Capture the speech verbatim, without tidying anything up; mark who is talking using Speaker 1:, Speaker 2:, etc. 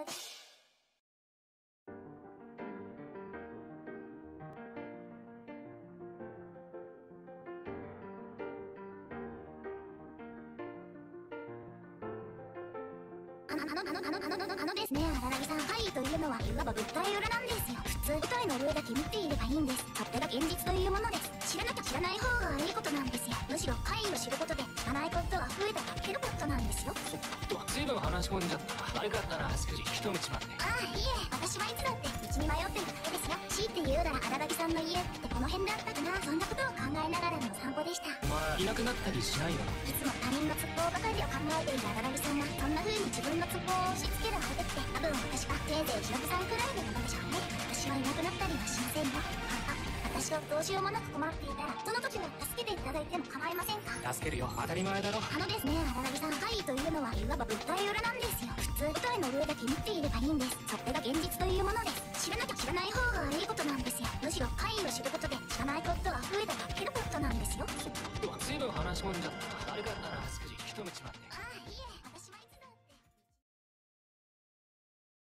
Speaker 1: い。あの、あの、あの、あの、あの、あの、あのですね、荒木さん。怪異というのはいわば物体裏なんですよ。普通、舞台の上だけ見ていればいいんです。勝手が現実というものです。知らなきゃ知らない方がいいことなんですよ。むしろ怪異を知ることで、知らないことが増えただけのことなんですよ。
Speaker 2: そっと、随分話し込んじゃったな。悪かったな、すくじ。一道まで。
Speaker 1: ああ、いいえ、私はいつだって道に迷っていただけですよ。強いて言うなら荒木さんの家ってこの辺だったかな。そんなことを考えながらの散歩でした。
Speaker 2: お前、いなくなったりしないの？
Speaker 1: いつも他人の都合ばかりを考えている荒木さんが、そんな風に自分の都合を押し付ける相手って、多分私はせいぜいひろみさんくらいのものでしょうね。私はいなくなったりはしませんよ。あ、あ、私をどうしようもなく困っていたら、その時は助けていただいても構いませんか？
Speaker 2: 助けるよ、当たり前だろ。
Speaker 1: あのですね、荒木さん。怪異というのはいわば物体裏なんですよ。普通、舞台の上だけ見ていればいいんです。それが現実というものです。知らなきゃ知らない方がいいことなんですよ。むしろ怪異を知ることで、知らないことが増えただけのことなんですよ。
Speaker 2: そっと、随分話し込んじゃったな。悪かったな、すくじ。一道まで。